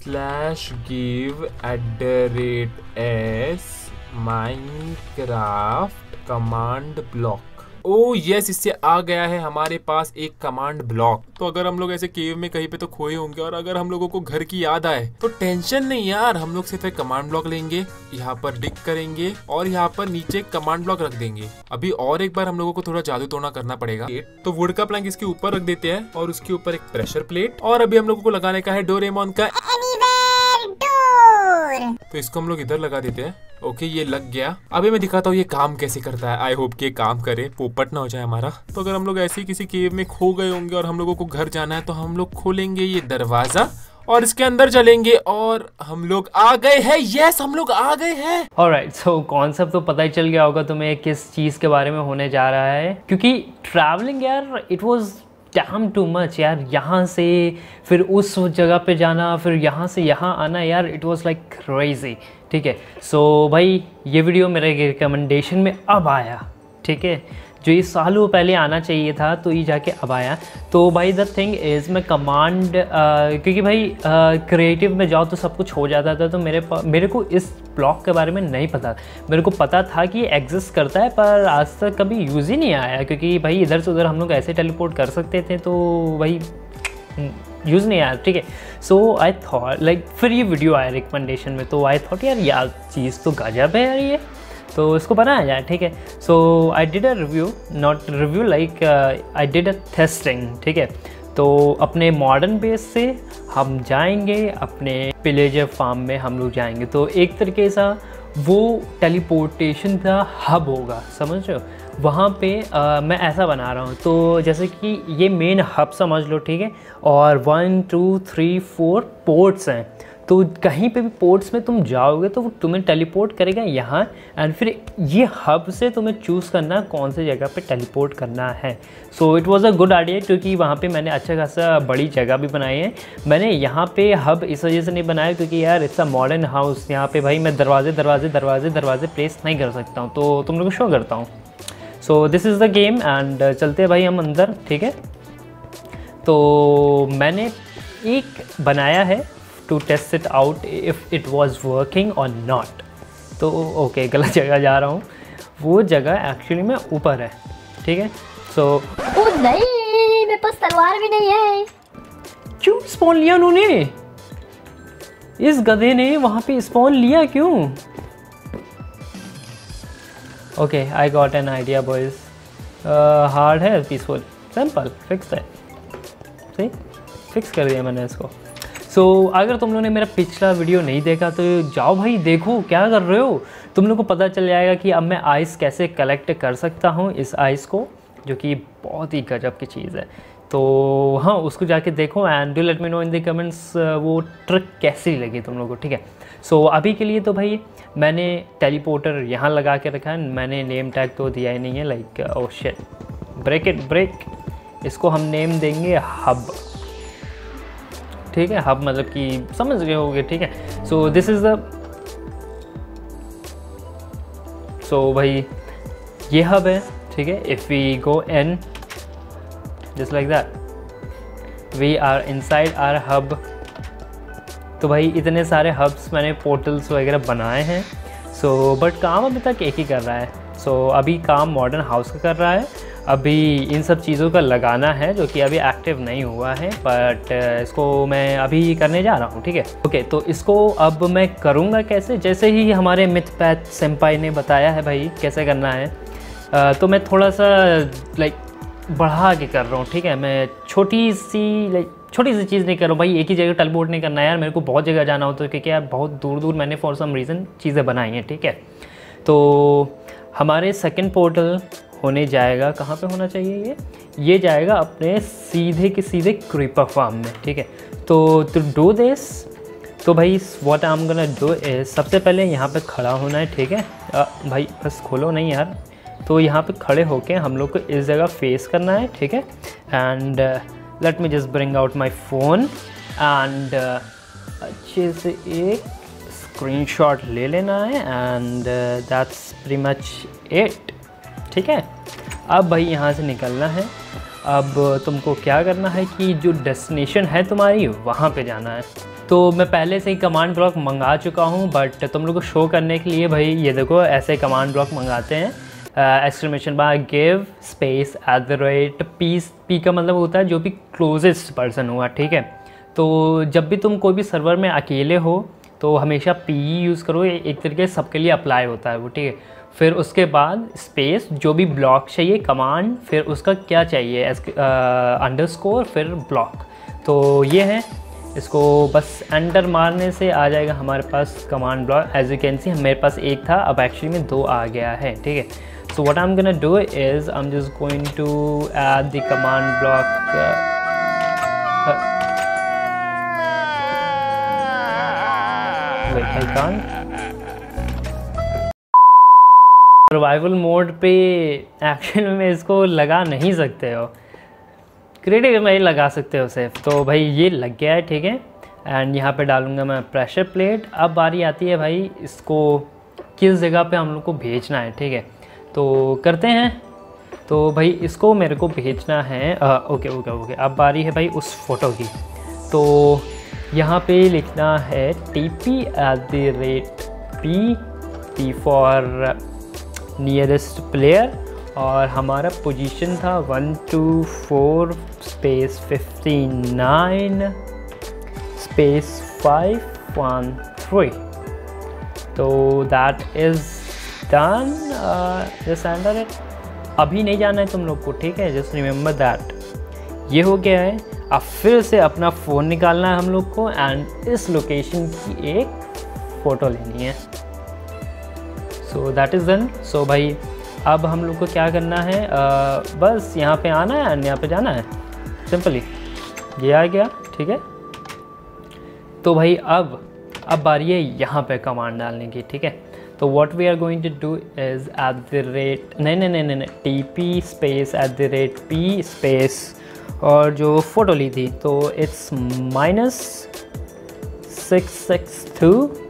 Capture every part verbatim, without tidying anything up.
Slash give at the rate S Minecraft command block. Oh yes, इससे आ गया है हमारे पास एक कमांड ब्लॉक। तो अगर हम लोग ऐसे केव में कहीं पे तो खोए होंगे और अगर हम लोगों को घर की याद आए तो टेंशन नहीं यार, हम लोग सिर्फ एक कमांड ब्लॉक लेंगे, यहाँ पर डिग करेंगे और यहाँ पर नीचे कमांड ब्लॉक रख देंगे। अभी और एक बार हम लोगों को थोड़ा जादू टोना करना पड़ेगा। तो वुड का प्लैंक इसके ऊपर रख देते हैं और उसके ऊपर एक प्रेशर प्लेट, और अभी हम लोगों को लगाने का है डोरेमोन का तो इसको हम लोग इधर लगा देते हैं। ओके ये लग गया। अभी मैं दिखाता हूँ ये काम कैसे करता है। आई होप कि ये काम करे, पोपट ना हो जाए हमारा। तो अगर हम लोग ऐसे ही किसी केव में खो गए होंगे और हम लोगों को घर जाना है तो हम लोग खोलेंगे ये दरवाजा और इसके अंदर चलेंगे और हम लोग आ गए हैं। यस, हम लोग आ गए हैं। ऑलराइट, सो कॉन्सेप्ट तो पता ही चल गया होगा तुम्हें किस चीज़ के बारे में होने जा रहा है, क्योंकि ट्रैवलिंग यार it was damn too much यार। यहाँ से फिर उस जगह पे जाना, फिर यहाँ से यहाँ आना यार, इट वाज लाइक क्रेजी। ठीक है, सो so, भाई ये वीडियो मेरे रिकमेंडेशन में अब आया। ठीक है, जो ये सालों पहले आना चाहिए था तो ये जाके अब आया। तो भाई द थिंग इज़ मैं कमांड, क्योंकि भाई क्रिएटिव में जाओ तो सब कुछ हो जाता था, तो मेरे मेरे को इस ब्लॉक के बारे में नहीं पता। मेरे को पता था कि ये एग्जिस्ट करता है पर आज तक कभी यूज़ ही नहीं आया, क्योंकि भाई इधर से उधर हम लोग ऐसे टेलीपोर्ट कर सकते थे तो भाई यूज़ नहीं आया। ठीक है, सो आई थॉट लाइक फिर ये वीडियो आया रिकमेंडेशन में, तो आई थॉट यार यार चीज़ तो गजब है यार ये, तो इसको बनाया जाए। ठीक है, so I did a review, not review like I did a testing. ठीक है, तो अपने मॉडर्न बेस से हम जाएंगे, अपने विलेजर फार्म में हम लोग जाएंगे। तो एक तरीके सा वो टेलीपोर्टेशन का हब होगा, समझ रहे हो? वहाँ पे आ, मैं ऐसा बना रहा हूँ, तो जैसे कि ये मेन हब समझ लो। ठीक है, और one two three four ports हैं, तो कहीं पे भी पोर्ट्स में तुम जाओगे तो वो तुम्हें टेलीपोर्ट करेगा यहाँ, एंड फिर ये हब से तुम्हें चूज़ करना कौन सी जगह पे टेलीपोर्ट करना है। So it was a good idea, क्योंकि वहाँ पे मैंने अच्छा खासा बड़ी जगह भी बनाई है। मैंने यहाँ पे हब इस वजह से नहीं बनाया क्योंकि यार इट्स अ मॉडर्न हाउस, यहाँ पे भाई मैं दरवाजे दरवाजे दरवाजे दरवाजे प्लेस नहीं कर सकता हूँ, तो तुम लोग को शो करता हूँ। So this is the game and चलते हैं भाई हम अंदर। ठीक है, तो मैंने एक बनाया है to test it out if it was working और नॉट। तो ओके okay, गलत जगह जा रहा हूँ, वो जगह एक्चुअली में ऊपर है। ठीक है, सो ओ नहीं, मेरे पास तलवार भी नहीं है। क्यों स्पॉन लिया उन्होंने? इस गधे ने वहाँ पे स्पॉन लिया क्यों? Okay, I got an idea boys. Hard है, पीसफुल, सिंपल, फिक्स है। सही फिक्स कर दिया मैंने इसको। सो so, अगर तुम लोगों ने मेरा पिछला वीडियो नहीं देखा तो जाओ भाई देखो, क्या कर रहे हो। तुम लोग को पता चल जाएगा कि अब मैं आइस कैसे कलेक्ट कर सकता हूँ, इस आइस को, जो कि बहुत ही गजब की चीज़ है। तो हाँ, उसको जाके देखो and do let me know in the comments वो ट्रिक कैसी लगी तुम लोगों को। ठीक है, सो so, अभी के लिए तो भाई मैंने टेलीपोर्टर यहाँ लगा के रखा है, मैंने नेम टैग तो दिया ही नहीं है। Like oh shit, break it break. इसको हम नेम देंगे हब। ठीक है, हब मतलब कि समझ गए होगे। ठीक है, so this is the, so भाई ये हब है। ठीक है, if we go in just like that we are inside our hub. तो भाई इतने सारे हब्स मैंने पोर्टल्स वगैरह बनाए हैं। सो so, बट काम अभी तक एक ही कर रहा है। सो so, अभी काम मॉडर्न हाउस का कर रहा है। अभी इन सब चीज़ों का लगाना है जो कि अभी एक्टिव नहीं हुआ है, बट इसको मैं अभी करने जा रहा हूँ। ठीक है, ओके, तो इसको अब मैं करूँगा कैसे, जैसे ही हमारे मिथपैथ सेंपाई ने बताया है भाई कैसे करना है। आ, तो मैं थोड़ा सा लाइक बढ़ा के कर रहा हूँ। ठीक है, मैं छोटी सी लाइक छोटी सी चीज़ नहीं कर रहा हूँ भाई, एक ही जगह टेलीपोर्ट नहीं करना है यार, मेरे को बहुत जगह जाना होता है क्योंकि यार बहुत दूर दूर मैंने फॉर सम रीज़न चीज़ें बनाई हैं। ठीक है, तो हमारे सेकंड पोर्टल होने जाएगा, कहाँ पे होना चाहिए ये ये जाएगा अपने सीधे के सीधे क्रीपर फार्म में। ठीक है, तो टू डू दिस, तो भाई what I am gonna do is, सबसे पहले यहाँ पे खड़ा होना है। ठीक है, आ, भाई बस खोलो नहीं यार, तो यहाँ पे खड़े होके हम लोग को इस जगह फेस करना है। ठीक है, and let me just bring out my phone and अच्छे से एक स्क्रीनशॉट ले लेना है and that's pretty much it. ठीक है, अब भाई यहाँ से निकलना है। अब तुमको क्या करना है कि जो डेस्टिनेशन है तुम्हारी वहाँ पे जाना है। तो मैं पहले से ही कमांड ब्लॉक मंगा चुका हूँ, बट तुम लोग को शो करने के लिए भाई ये देखो ऐसे कमांड ब्लॉक मंगाते हैं। Exclamation bar give space at the rate P, P का मतलब होता है जो भी क्लोजेस्ट पर्सन हुआ, ठीक है। तो जब भी तुम कोई भी सर्वर में अकेले हो तो हमेशा पी यूज़ करो, एक तरीके से सबके लिए अप्लाई होता है वो, ठीक है। फिर उसके बाद स्पेस जो भी ब्लॉक चाहिए कमांड, फिर उसका क्या चाहिए अंडरस्कोर, फिर ब्लॉक। तो ये है, इसको बस एंटर मारने से आ जाएगा हमारे पास command block. As you can see मेरे पास एक था, अब एक्चुअली में दो आ गया है, ठीक है। So what I am gonna do is I am just going to add the command block. Wait, I can't. Survival mode पे एक्शन में इसको लगा नहीं सकते हो, क्रिटिकल में ही लगा सकते हो सिर्फ। तो भाई ये लग गया है, ठीक है। एंड यहाँ पे डालूंगा मैं प्रेशर प्लेट। अब बारी आती है भाई इसको किस जगह पे हम लोग को भेजना है, ठीक है। तो करते हैं। तो भाई इसको मेरे को भेजना है, आ, ओके ओके ओके अब बारी है भाई उस फोटो की। तो यहाँ पे लिखना है T P at the rate P, P for nearest player, और हमारा पोजीशन था one two four space fifty nine space five one three. तो that is done, just enter it. अभी नहीं जाना है तुम लोग को, ठीक है, जस्ट रिमेंबर दैट। ये हो गया है। अब फिर से अपना फ़ोन निकालना है हम लोग को एंड इस लोकेशन की एक फ़ोटो लेनी है। So that is done. So भाई अब हम लोग को क्या करना है, uh, बस यहाँ पे आना है एंड यहाँ पे जाना है, सिंपली ये आ गया, ठीक है। तो भाई अब अब बारी है यहाँ पे कमांड डालने की, ठीक है। तो what we are going to do is at the rate नहीं नहीं नहीं नहीं T P space at the rate P space और जो फ़ोटो ली थी तो it's minus six six two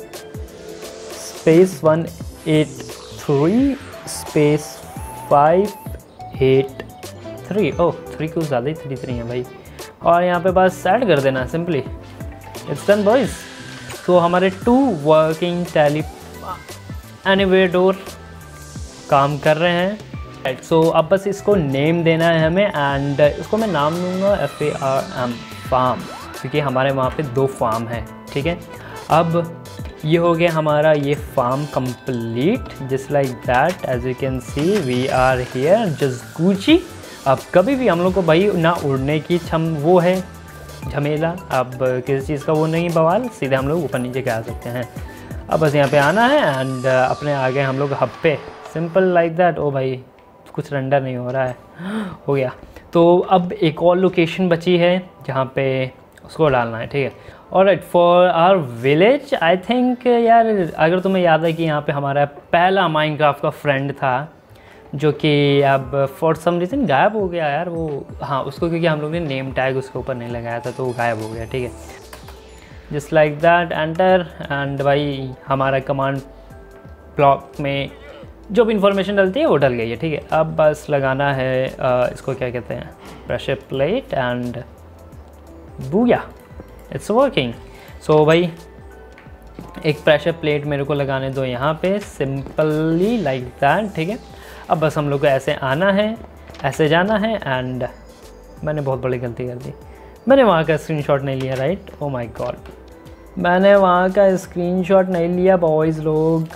space one eight three space five eight three. Oh three कुछ ज़्यादा ही थ्री थ्री है भाई, और यहाँ पे बस ऐड कर देना सिंपली। It's done boys. तो हमारे two working tele anywhere door काम कर रहे हैं। सो so, अब बस इसको नेम देना है हमें एंड इसको मैं नाम दूंगा F A R M farm, क्योंकि हमारे वहाँ पे दो फार्म हैं, ठीक है। अब ये हो गया हमारा ये farm complete, just like that. As you can see we are here just Gucci. अब कभी भी हम लोग को भाई ना उड़ने की छम वो है झमेला, अब किसी चीज़ का वो नहीं बवाल, सीधे हम लोग ऊपर नीचे जा सकते हैं। अब बस यहाँ पे आना है एंड अपने आगे हम लोग हब पे, सिंपल लाइक दैट। ओ भाई कुछ रेंडर नहीं हो रहा है, हो गया। तो अब एक और लोकेशन बची है जहाँ पे उसको डालना है, ठीक है। Alright, for our village I think यार, अगर तुम्हें याद है कि यहाँ पे हमारा पहला माइनक्राफ्ट का फ्रेंड था जो कि अब फॉर सम रीज़न गायब हो गया यार वो, हाँ उसको, क्योंकि हम लोग ने नेम टैग उसके ऊपर नहीं लगाया था तो वो गायब हो गया, ठीक है। Just like that enter and भाई हमारा कमांड ब्लॉक में जो भी इंफॉर्मेशन डलती है वो डल गई है, ठीक है। अब बस लगाना है आ, इसको क्या कहते हैं, pressure plate and booyah, it's working. So भाई एक प्रेशर प्लेट मेरे को लगाने दो यहाँ पे, सिंपली लाइक दैट, ठीक है। अब बस हम लोग को ऐसे आना है, ऐसे जाना है एंड मैंने बहुत बड़ी गलती कर दी, मैंने वहाँ का स्क्रीनशॉट नहीं लिया, राइट। ओ माय गॉड, मैंने वहाँ का स्क्रीनशॉट नहीं लिया बॉयज़ लोग।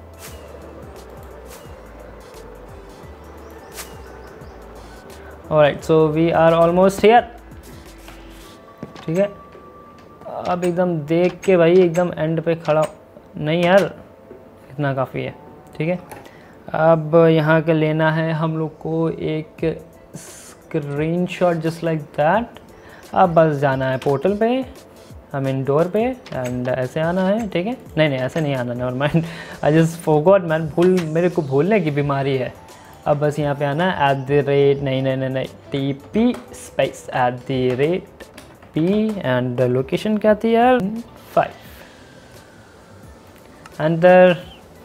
Alright, so we are almost here, ठीक है। अब एकदम देख के भाई एकदम एंड पे खड़ा नहीं यार, इतना काफ़ी है, ठीक है। अब यहाँ का लेना है हम लोग को एक स्क्रीनशॉट जस्ट लाइक दैट। अब बस जाना है पोर्टल पे, आई मीन डोर पे एंड ऐसे आना है, ठीक है। नहीं नहीं ऐसे नहीं आना, never mind, I just forgot man, भूल मेरे को भूलने की बीमारी है। अब बस यहाँ पे आना है एट द रेट नहीं नहीं नहीं नहीं T P space at the rate P and location क्या थी यार, फाइव एंटर,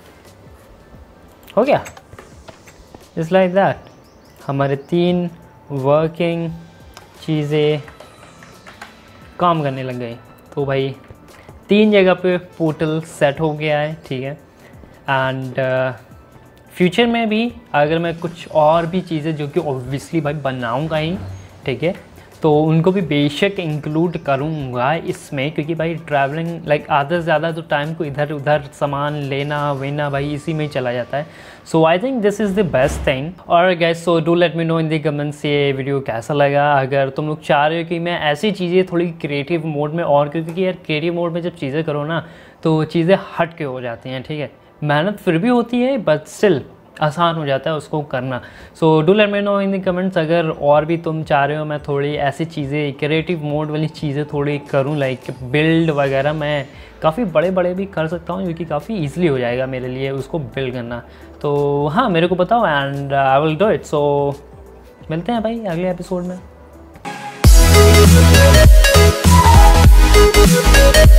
हो गया जस्ट लाइक दैट। हमारे तीन वर्किंग चीज़ें काम करने लग गई। तो भाई तीन जगह पे पोर्टल सेट हो गया है, ठीक है। एंड फ्यूचर में भी अगर मैं कुछ और भी चीज़ें जो कि ऑब्वियसली भाई बनाऊंगा ही, ठीक है, तो उनको भी बेशक इंक्लूड करूँगा इसमें, क्योंकि भाई ट्रैवलिंग लाइक आधा से ज़्यादा तो टाइम को इधर उधर सामान लेना वेना भाई इसी में ही चला जाता है। So I think this is the best thing. और guys so do let me know in the comments ये वीडियो कैसा लगा। अगर तुम लोग चाह रहे हो कि मैं ऐसी चीज़ें थोड़ी क्रिएटिव मोड में और, क्योंकि यार क्रिएटिव मोड में जब चीज़ें करो ना तो चीज़ें हट के हो जाती हैं, ठीक है। मेहनत फिर भी होती है बट स्टिल आसान हो जाता है उसको करना। So do let me know in the comments अगर और भी तुम चाह रहे हो मैं थोड़ी ऐसी चीज़ें क्रिएटिव मोड वाली चीज़ें थोड़ी करूं, लाइक बिल्ड वगैरह मैं काफ़ी बड़े बड़े भी कर सकता हूं, क्योंकि काफ़ी ईजिली हो जाएगा मेरे लिए उसको बिल्ड करना। तो हाँ मेरे को बताओ and I will do it. So मिलते हैं भाई अगले एपिसोड में।